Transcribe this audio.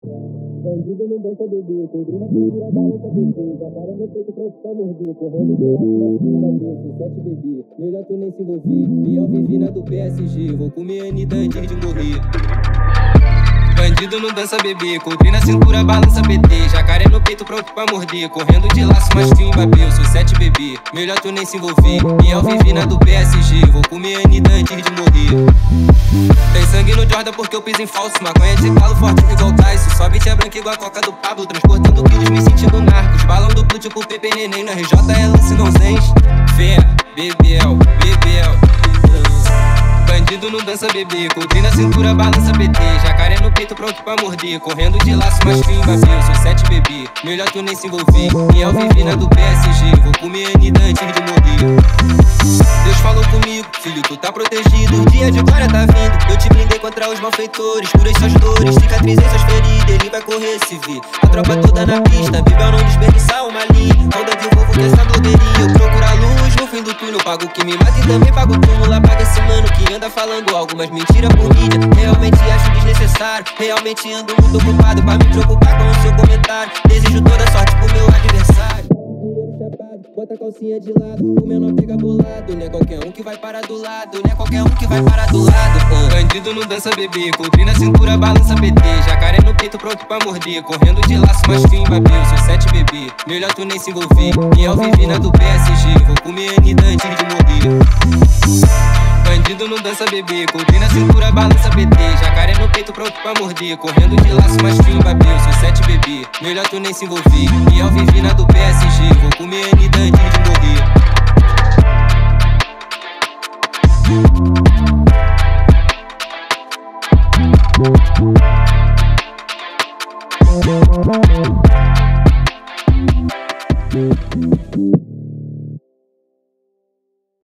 Bandido não dança bebê, codrina segura, balança bebê. Jacaré no peito pronto pra morder, correndo de laço, mas quem bateu? Sucesso bebê, melhor tu nem se envolver. Biel vive na do PSG, vou comer a Anitta antes de morrer. Bandido não dança bebê, coldre na cintura, balança PT. Jacaré no peito pronto pra morder, correndo de laço, mas que Mbappé. Eu sou 7 bebê, melhor tu nem se envolver. Biel vive na do PSG, vou comer a Anitta antes de morrer. Tem sangue no Jordan porque eu piso em falso. Maconha de calo forte igual Tyson. Só beat é branca igual a coca do Pablo. Transportando quilos, me sentindo narcos. Balão duplo tipo Pepe Neném. No RJ é lance não zens. Fé, bebel, bebel. Bandido não dança bebê, coldre na cintura, balança PT. Jacaré no peito pronto pra morder, correndo de laço, mas que Mbappé. Eu sou 7 bebê, melhor tu nem se envolver. Biel vive na do PSG, vou comer a Anitta antes de morrer. Deus falou comigo, filho, tu tá protegido. O dia de glória tá vindo, eu te blindei contra os malfeitores. Curei suas dores, cicatrizei suas feridas. Ele vai correr se vir, a tropa toda na pista. Bibel não desperdiçar uma linha. Onda de vovô que essa blogueirinha. Eu procuro a luz no fim do túnel. Pago o que me mata e também pago o túmulo. Apaga esse mano que anda falando algo, mas mentira por mídia. Realmente acho desnecessário, realmente ando muito ocupado pra me preocupar com o seu comentário. Desejo toda sorte pro meu adversário. Dinheiro chapado, bota a calcinha de lado. O menor pega bolado, não é qualquer um que vai parar do lado. Não é qualquer um que vai parar do lado. Bandido não dança bebê, coldre na cintura, balança PT. Jacaré no peito pronto pra morder, correndo de laço, mas que Mbappé. Eu sou 7 bebê, melhor tu nem se envolver. Biel vive na do PSG, vou comer a Anitta antes de morrer. Bandido não dança bebê, coldre na cintura, balança PT. Jacaré no peito pronto pra morder, correndo de laço, mas que Mbappé. Eu sou 7 bebê, melhor tu nem se envolver. Biel vive na do PSG, vou comer a Anitta antes de morrer.